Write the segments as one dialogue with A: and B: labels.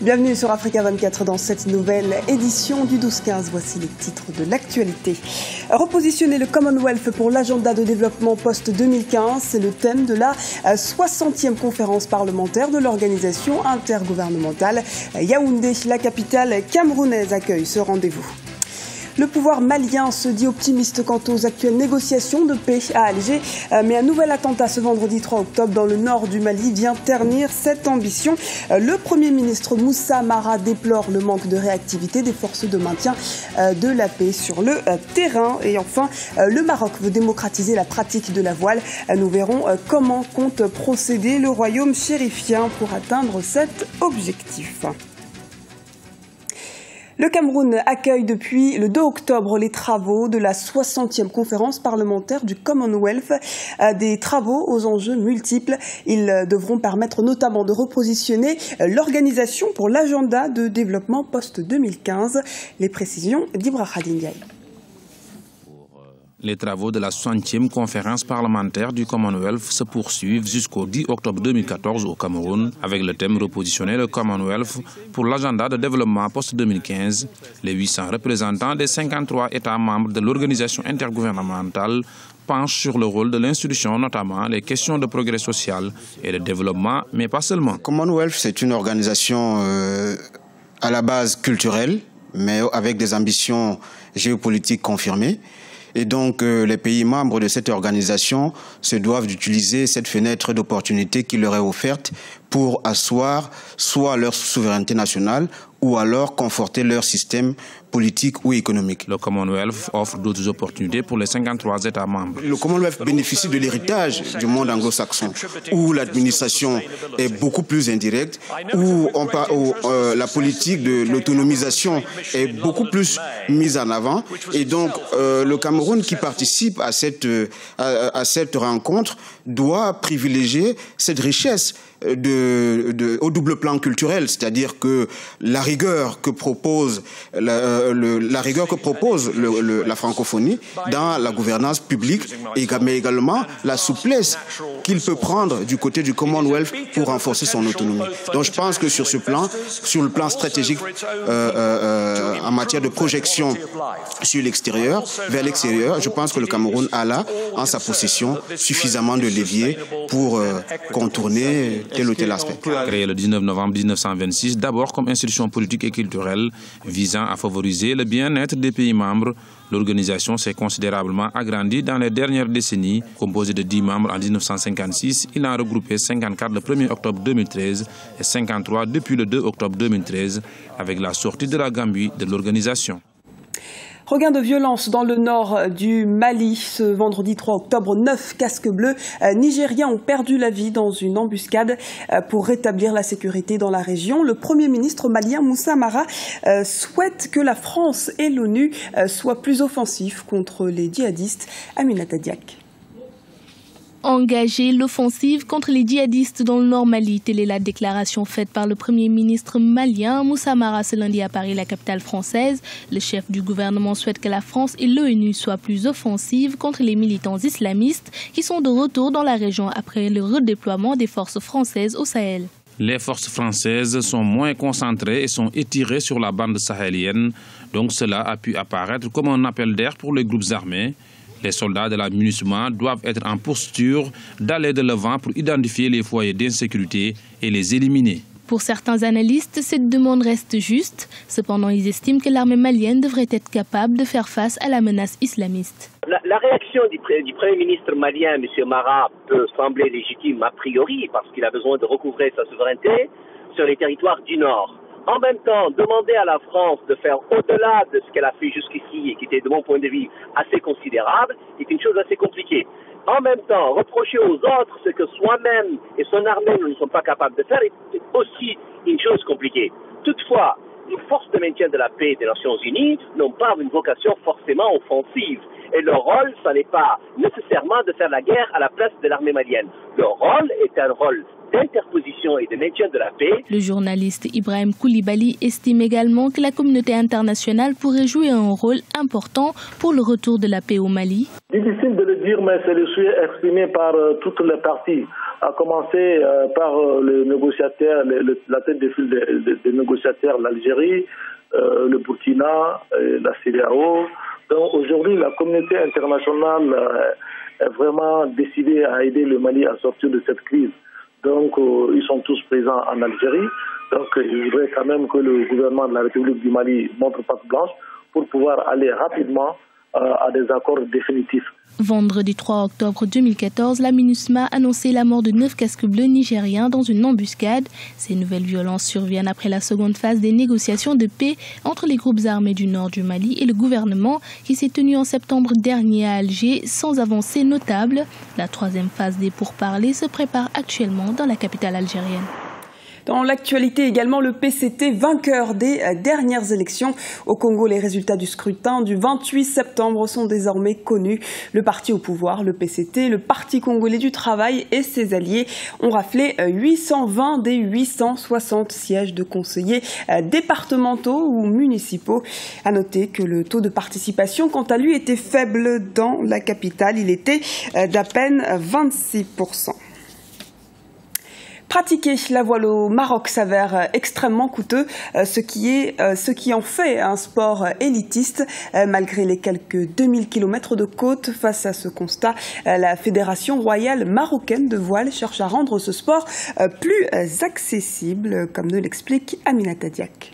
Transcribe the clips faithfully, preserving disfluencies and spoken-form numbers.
A: Bienvenue sur Africa vingt-quatre dans cette nouvelle édition du douze quinze. Voici les titres de l'actualité. Repositionner le Commonwealth pour l'agenda de développement post-deux mille quinze, c'est le thème de la soixantième conférence parlementaire de l'organisation intergouvernementale. Yaoundé, la capitale camerounaise, accueille ce rendez-vous. Le pouvoir malien se dit optimiste quant aux actuelles négociations de paix à Alger, mais un nouvel attentat ce vendredi trois octobre dans le nord du Mali vient ternir cette ambition. Le Premier ministre Moussa Mara déplore le manque de réactivité des forces de maintien de la paix sur le terrain. Et enfin, le Maroc veut démocratiser la pratique de la voile. Nous verrons comment compte procéder le royaume chérifien pour atteindre cet objectif. Le Cameroun accueille depuis le deux octobre les travaux de la soixantième conférence parlementaire du Commonwealth. Des travaux aux enjeux multiples. Ils devront permettre notamment de repositionner l'organisation pour l'agenda de développement post-deux mille quinze. Les précisions d'Ibrahim Ndiaye.
B: Les travaux de la soixantième conférence parlementaire du Commonwealth se poursuivent jusqu'au dix octobre deux mille quatorze au Cameroun, avec le thème « Repositionner le Commonwealth pour l'agenda de développement post-deux mille quinze ». Les huit cents représentants des cinquante-trois États membres de l'organisation intergouvernementale penchent sur le rôle de l'institution, notamment les questions de progrès social et de développement, mais pas seulement.
C: Le Commonwealth, c'est une organisation euh, à la base culturelle, mais avec des ambitions géopolitiques confirmées. Et donc, euh, les pays membres de cette organisation se doivent d'utiliser cette fenêtre d'opportunité qui leur est offerte pour asseoir soit leur souveraineté nationale ou alors conforter leur système politique ou économique.
B: Le Commonwealth offre d'autres opportunités pour les cinquante-trois États membres.
C: Le Commonwealth bénéficie de l'héritage du monde anglo-saxon, où l'administration est beaucoup plus indirecte, où, on, où euh, la politique de l'autonomisation est beaucoup plus mise en avant. Et donc, euh, le Cameroun qui participe à cette, à, à cette rencontre doit privilégier cette richesse de, de, au double plan culturel, c'est-à-dire que la rigueur que propose la, le, la rigueur que propose le, le, la francophonie dans la gouvernance publique, et, mais également la souplesse qu'il peut prendre du côté du Commonwealth pour renforcer son autonomie. Donc je pense que sur ce plan, sur le plan stratégique, euh, euh, en matière de projection sur l'extérieur, vers l'extérieur, je pense que le Cameroun a là, en sa possession, suffisamment de leviers pour euh, contourner tel ou tel aspect.
B: Créé le dix-neuf novembre mille neuf cent vingt-six, d'abord comme institution politique et culturelle visant à favoriser le bien-être des pays membres, l'organisation s'est considérablement agrandie dans les dernières décennies. Composée de dix membres en mille neuf cent cinquante-six, il en a regroupé cinquante-quatre le premier octobre deux mille treize et cinquante-trois depuis le deux octobre deux mille treize, avec la sortie de la Gambie de l'organisation.
A: Regain de violence dans le nord du Mali. Ce vendredi trois octobre, neuf casques bleus nigériens ont perdu la vie dans une embuscade pour rétablir la sécurité dans la région. Le Premier ministre malien Moussa Mara souhaite que la France et l'ONU soient plus offensifs contre les djihadistes. Aminata Diak.
D: Engager l'offensive contre les djihadistes dans le nord Mali. Telle est la déclaration faite par le Premier ministre malien Moussa Mara ce lundi à Paris, la capitale française. Le chef du gouvernement souhaite que la France et l'ONU soient plus offensives contre les militants islamistes qui sont de retour dans la région après le redéploiement des forces françaises au Sahel.
B: Les forces françaises sont moins concentrées et sont étirées sur la bande sahélienne. Donc cela a pu apparaître comme un appel d'air pour les groupes armés. Les soldats de la MINUSMA doivent être en posture d'aller de l'avant pour identifier les foyers d'insécurité et les éliminer.
D: Pour certains analystes, cette demande reste juste. Cependant, ils estiment que l'armée malienne devrait être capable de faire face à la menace islamiste.
E: La, la réaction du, du Premier ministre malien, M. Mara, peut sembler légitime a priori parce qu'il a besoin de recouvrer sa souveraineté sur les territoires du Nord. En même temps, demander à la France de faire au-delà de ce qu'elle a fait jusqu'ici et qui était de mon point de vue assez considérable est une chose assez compliquée. En même temps, reprocher aux autres ce que soi-même et son armée ne sont pas capables de faire est aussi une chose compliquée. Toutefois, les forces de maintien de la paix des Nations Unies n'ont pas une vocation forcément offensive. Et leur rôle, ce n'est pas nécessairement de faire la guerre à la place de l'armée malienne. Leur rôle est un rôle d'interposition et de maintien de la paix.
D: Le journaliste Ibrahim Koulibaly estime également que la communauté internationale pourrait jouer un rôle important pour le retour de la paix au Mali.
F: Difficile de le dire, mais c'est le souhait exprimé par euh, toutes les parties. à commencer euh, par euh, le négociateur, le, le, la tête de file des de, de négociateurs, l'Algérie, euh, le Burkina, euh, la C D A O. Donc aujourd'hui, la communauté internationale euh, est vraiment décidée à aider le Mali à sortir de cette crise. Donc euh, ils sont tous présents en Algérie. Donc euh, je voudrais quand même que le gouvernement de la République du Mali montre patte blanche pour pouvoir aller rapidement euh, à des accords définitifs.
D: Vendredi trois octobre deux mille quatorze, la MINUSMA a annoncé la mort de neuf casques bleus nigériens dans une embuscade. Ces nouvelles violences surviennent après la seconde phase des négociations de paix entre les groupes armés du nord du Mali et le gouvernement qui s'est tenue en septembre dernier à Alger sans avancée notable. La troisième phase des pourparlers se prépare actuellement dans la capitale algérienne.
A: Dans l'actualité également, le P C T, vainqueur des dernières élections. Au Congo, les résultats du scrutin du vingt-huit septembre sont désormais connus. Le parti au pouvoir, le P C T, le Parti congolais du travail et ses alliés ont raflé huit cent vingt des huit cent soixante sièges de conseillers départementaux ou municipaux. À noter que le taux de participation, quant à lui, était faible dans la capitale. Il était d'à peine vingt-six pour cent. Pratiquer la voile au Maroc s'avère extrêmement coûteux, ce qui, est, ce qui en fait un sport élitiste. Malgré les quelques deux mille kilomètres de côte, face à ce constat, la Fédération royale marocaine de voile cherche à rendre ce sport plus accessible, comme nous l'explique Aminata Diak.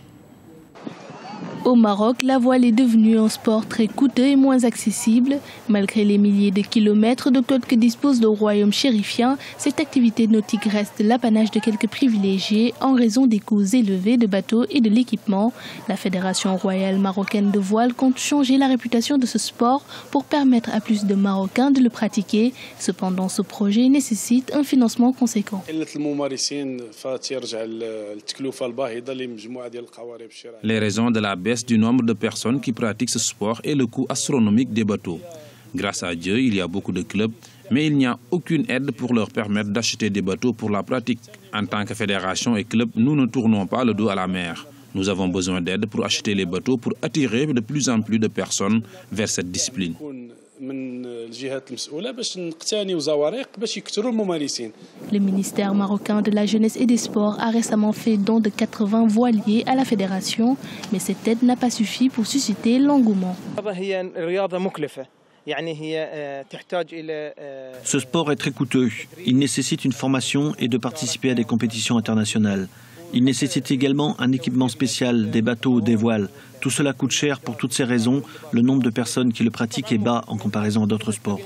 D: Au Maroc, la voile est devenue un sport très coûteux et moins accessible. Malgré les milliers de kilomètres de côte que dispose le royaume chérifien, cette activité nautique reste l'apanage de quelques privilégiés en raison des coûts élevés de bateaux et de l'équipement. La Fédération royale marocaine de voile compte changer la réputation de ce sport pour permettre à plus de Marocains de le pratiquer. Cependant, ce projet nécessite un financement conséquent.
B: Les raisons de la baisse du nombre de personnes qui pratiquent ce sport et le coût astronomique des bateaux. Grâce à Dieu, il y a beaucoup de clubs, mais il n'y a aucune aide pour leur permettre d'acheter des bateaux pour la pratique. En tant que fédération et club, nous ne tournons pas le dos à la mer. Nous avons besoin d'aide pour acheter les bateaux pour attirer de plus en plus de personnes vers cette discipline.
D: Le ministère marocain de la Jeunesse et des Sports a récemment fait don de quatre-vingts voiliers à la fédération, mais cette aide n'a pas suffi pour susciter l'engouement.
G: Ce sport est très coûteux. Il nécessite une formation et de participer à des compétitions internationales. Il nécessite également un équipement spécial, des bateaux, des voiles. Tout cela coûte cher pour toutes ces raisons. Le nombre de personnes qui le pratiquent est bas en comparaison à d'autres sports.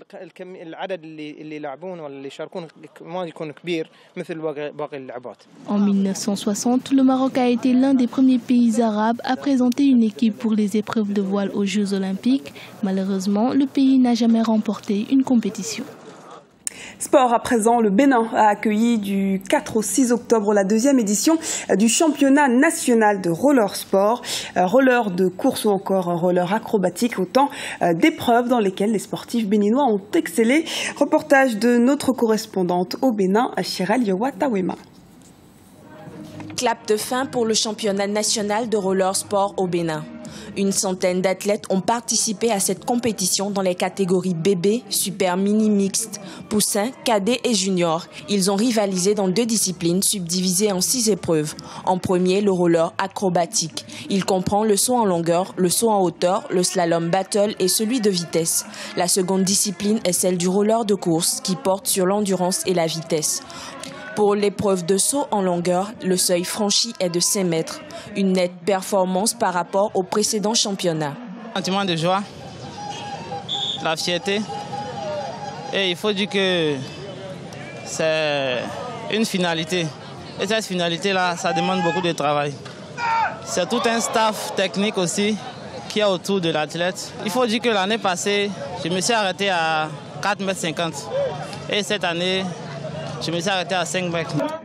D: En mille neuf cent soixante, le Maroc a été l'un des premiers pays arabes à présenter une équipe pour les épreuves de voile aux Jeux olympiques. Malheureusement, le pays n'a jamais remporté une compétition.
A: Sport à présent, le Bénin a accueilli du quatre au six octobre la deuxième édition du championnat national de roller sport. Roller de course ou encore roller acrobatique, autant d'épreuves dans lesquelles les sportifs béninois ont excellé. Reportage de notre correspondante au Bénin, Chiral Yowa-Tawema.
H: Clap de fin pour le championnat national de roller sport au Bénin. Une centaine d'athlètes ont participé à cette compétition dans les catégories bébé, super mini mixte, poussin, cadet et junior. Ils ont rivalisé dans deux disciplines subdivisées en six épreuves. En premier, le roller acrobatique. Il comprend le saut en longueur, le saut en hauteur, le slalom battle et celui de vitesse. La seconde discipline est celle du roller de course qui porte sur l'endurance et la vitesse. Pour l'épreuve de saut en longueur, le seuil franchi est de cinq mètres. Une nette performance par rapport au précédent championnat.
I: Sentiment de joie, la fierté. Et il faut dire que c'est une finalité. Et cette finalité-là, ça demande beaucoup de travail. C'est tout un staff technique aussi qui est autour de l'athlète. Il faut dire que l'année passée, je me suis arrêté à quatre mètres cinquante. Et cette année, je me suis arrêté à cinq mètres.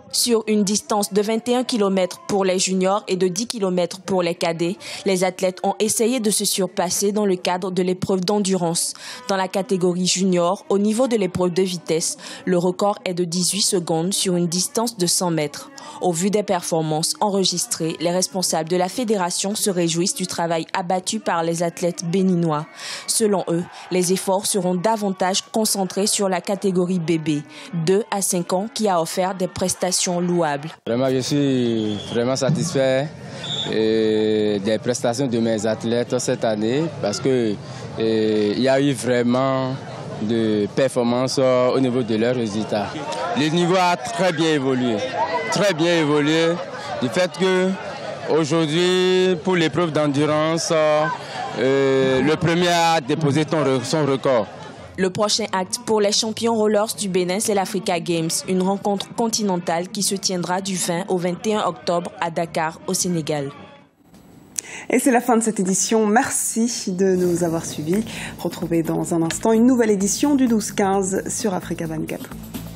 H: Sur une distance de vingt et un kilomètres pour les juniors et de dix kilomètres pour les cadets, les athlètes ont essayé de se surpasser dans le cadre de l'épreuve d'endurance. Dans la catégorie junior, au niveau de l'épreuve de vitesse, le record est de dix-huit secondes sur une distance de cent mètres. Au vu des performances enregistrées, les responsables de la fédération se réjouissent du travail abattu par les athlètes béninois. Selon eux, les efforts seront davantage concentrés sur la catégorie bébé, deux à cinq ans, qui a offert des prestations louables.
J: Vraiment, je suis vraiment satisfait euh, des prestations de mes athlètes cette année parce que euh, il y a eu vraiment de performances au niveau de leurs résultats. Le niveau a très bien évolué, très bien évolué du fait que aujourd'hui, pour l'épreuve d'endurance, euh, le premier a déposé son record.
H: Le prochain acte pour les champions rollers du Bénin, c'est l'Africa Games, une rencontre continentale qui se tiendra du vingt au vingt et un octobre à Dakar, au Sénégal.
A: Et c'est la fin de cette édition. Merci de nous avoir suivis. Retrouvez dans un instant une nouvelle édition du douze quinze sur Africa vingt-quatre.